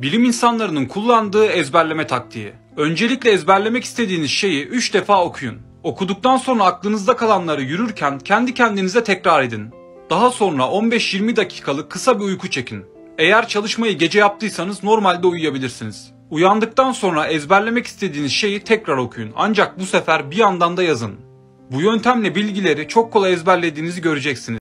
Bilim insanlarının kullandığı ezberleme taktiği. Öncelikle ezberlemek istediğiniz şeyi 3 defa okuyun. Okuduktan sonra aklınızda kalanları yürürken kendi kendinize tekrar edin. Daha sonra 15-20 dakikalık kısa bir uyku çekin. Eğer çalışmayı gece yaptıysanız normalde uyuyabilirsiniz. Uyandıktan sonra ezberlemek istediğiniz şeyi tekrar okuyun. Ancak bu sefer bir yandan da yazın. Bu yöntemle bilgileri çok kolay ezberlediğinizi göreceksiniz.